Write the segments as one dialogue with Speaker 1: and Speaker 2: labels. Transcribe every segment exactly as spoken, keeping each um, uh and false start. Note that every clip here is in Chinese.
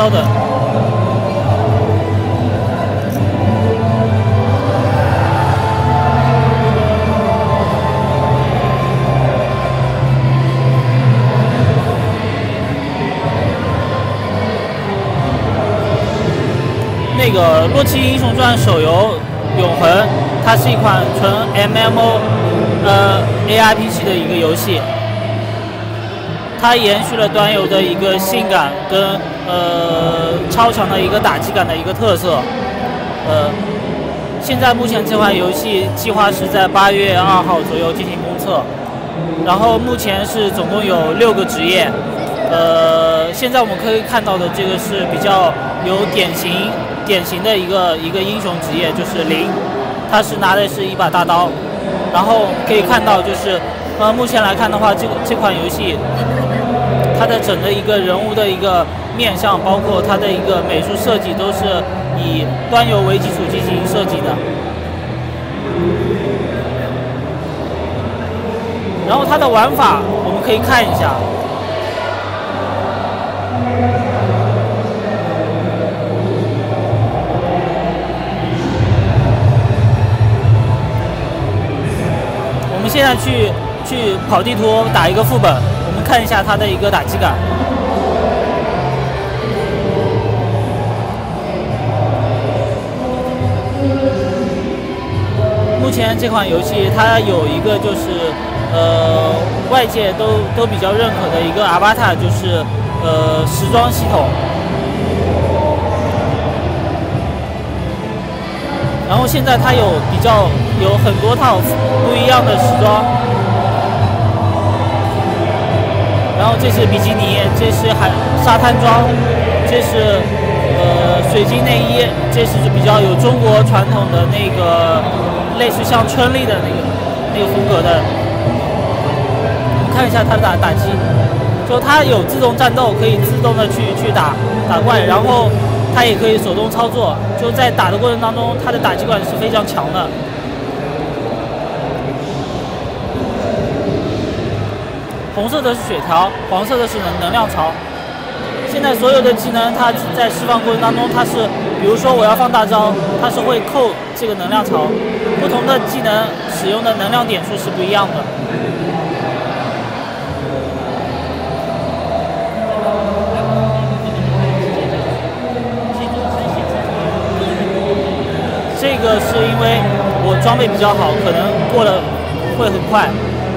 Speaker 1: 高的。那个《洛奇英雄传》手游《永恒》，它是一款纯 M M O 呃 A R P G 的一个游戏。它延续了端游的一个性感跟呃超强的一个打击感的一个特色。呃，现在目前这款游戏计划是在八月二号左右进行公测，然后目前是总共有六个职业。呃，现在我们可以看到的这个是比较有典型典型的一个一个英雄职业，就是零，他是拿的是一把大刀。然后可以看到，就是呃，目前来看的话，这个这款游戏。它的整个一个人物的一个面相，包括它的一个美术设计，都是以端游为基础进行设计的。然后它的玩法，我们可以看一下。我们现在去去跑地图，打一个副本。看一下它的一个打击感。目前这款游戏它有一个就是呃外界都都比较认可的一个 avatar， 就是呃时装系统。然后现在它有比较有很多套不一样的时装。然后这是比基尼，这是海沙滩装，这是呃水晶内衣，这是比较有中国传统的那个类似像春丽的那个那个风格的。我们看一下它的打打击，就它有自动战斗，可以自动的去去打打怪，然后它也可以手动操作，就在打的过程当中，它的打击感是非常强的。红色的是血条，黄色的是能能量槽。现在所有的技能，它在释放过程当中，它是，比如说我要放大招，它是会扣这个能量槽。不同的技能使用的能量点数是不一样的。这个是因为我装备比较好，可能过了会很快。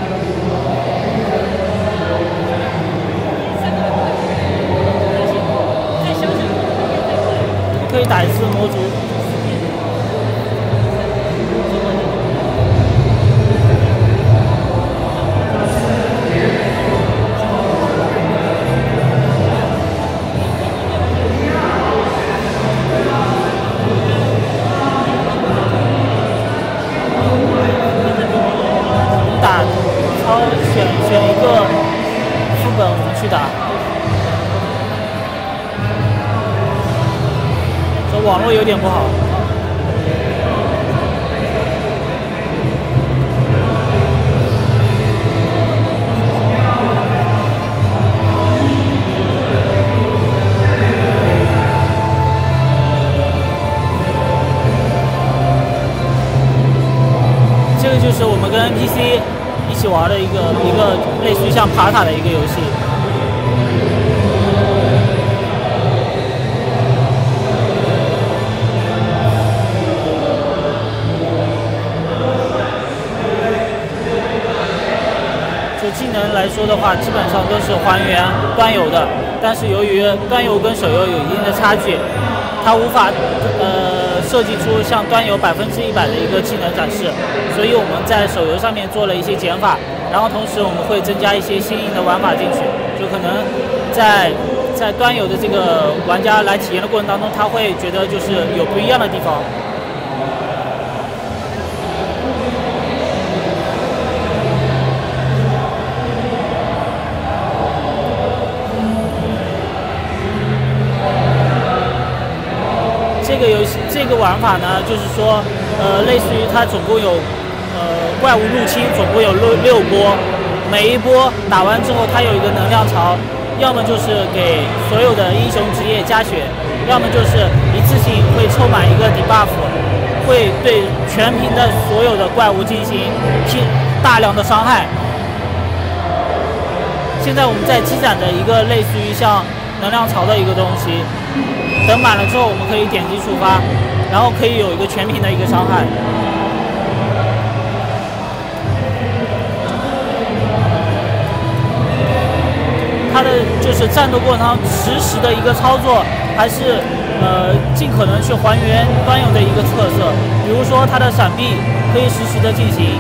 Speaker 1: 可以打一次魔族。打超选选一个副本，我们去打。网络有点不好。这个就是我们跟 N P C 一起玩的一个一个类似于像爬塔的一个游戏。技能来说的话，基本上都是还原端游的，但是由于端游跟手游有一定的差距，它无法呃设计出像端游百分之一百的一个技能展示，所以我们在手游上面做了一些减法，然后同时我们会增加一些新颖的玩法进去，就可能在在端游的这个玩家来体验的过程当中，他会觉得就是有不一样的地方。这个游戏这个玩法呢，就是说，呃，类似于它总共有，呃，怪物入侵总共有六六波，每一波打完之后，它有一个能量槽， 要么就是给所有的英雄职业加血，要么就是一次性会抽满一个 debuff， 会对全屏的所有的怪物进行拼大量的伤害。现在我们在积攒的一个类似于像能量槽的一个东西，等满了之后，我们可以点击触发，然后可以有一个全屏的一个伤害。它的就是战斗过程当中实时的一个操作，还是呃尽可能去还原端游的一个特色。比如说它的闪避可以实时的进行。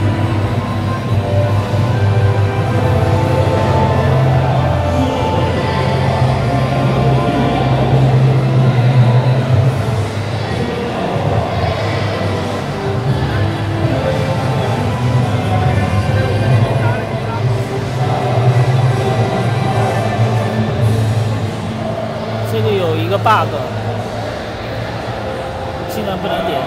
Speaker 1: 这个有一个 bug， 技能不能点。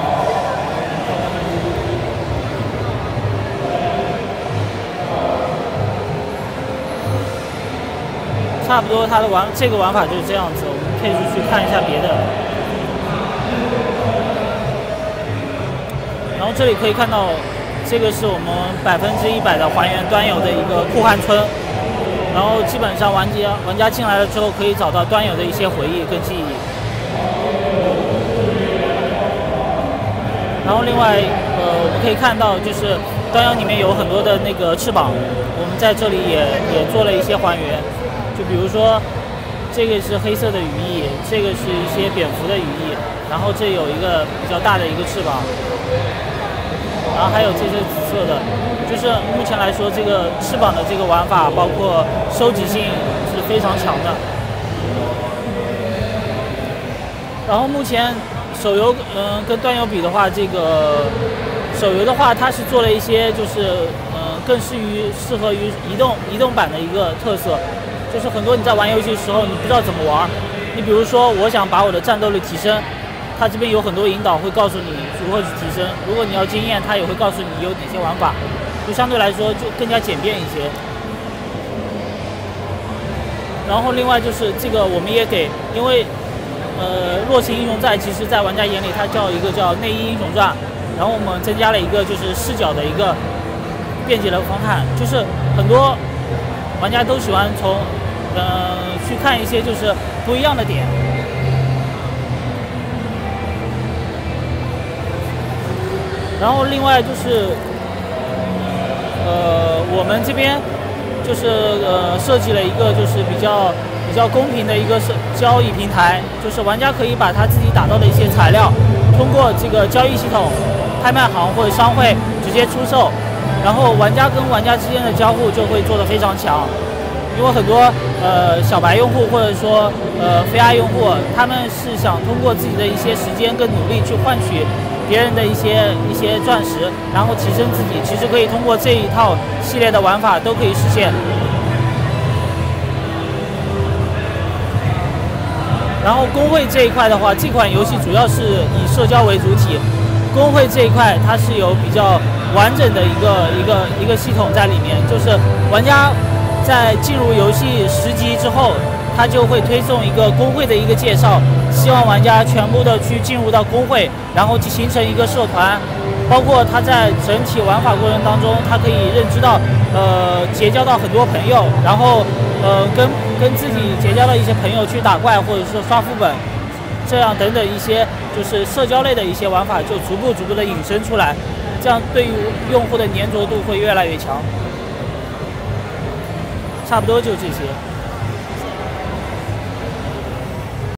Speaker 1: 差不多它的玩这个玩法就是这样子，我们可以去看一下别的。然后这里可以看到，这个是我们百分之一百的还原端游的一个酷汉村。然后基本上玩家玩家进来了之后，可以找到端游的一些回忆跟记忆。然后另外，呃，我们可以看到，就是端游里面有很多的那个翅膀，我们在这里也也做了一些还原。就比如说，这个是黑色的羽翼，这个是一些蝙蝠的羽翼，然后这有一个比较大的一个翅膀，然后还有这些紫色的。就是目前来说，这个翅膀的这个玩法，包括收集性是非常强的。然后目前手游，嗯、呃，跟端游比的话，这个手游的话，它是做了一些就是，嗯、呃，更适于适合于移动移动版的一个特色。就是很多你在玩游戏的时候，你不知道怎么玩。你比如说，我想把我的战斗力提升，它这边有很多引导会告诉你如何去提升。如果你要经验，它也会告诉你有哪些玩法。就相对来说就更加简便一些。然后另外就是这个我们也给，因为呃《洛奇英雄传》其实在玩家眼里它叫一个叫内衣英雄传，然后我们增加了一个就是视角的一个便捷的方案，就是很多玩家都喜欢从呃去看一些就是不一样的点。然后另外就是。呃，我们这边就是呃设计了一个就是比较比较公平的一个是交易平台，就是玩家可以把他自己打造的一些材料，通过这个交易系统、拍卖行或者商会直接出售，然后玩家跟玩家之间的交互就会做得非常强。因为很多呃小白用户或者说呃非爱用户，他们是想通过自己的一些时间跟努力去换取。别人的一些一些钻石，然后提升自己，其实可以通过这一套系列的玩法都可以实现。然后工会这一块的话，这款游戏主要是以社交为主体，工会这一块它是有比较完整的一个一个一个系统在里面，就是玩家在进入游戏十级之后，它就会推送一个工会的一个介绍，希望玩家全部的去进入到工会，然后形成一个社团，包括他在整体玩法过程当中，他可以认知到，呃，结交到很多朋友，然后呃跟跟自己结交的一些朋友去打怪，或者说刷副本，这样等等一些就是社交类的一些玩法就逐步逐步的引申出来，这样对于用户的粘着度会越来越强。差不多就这些。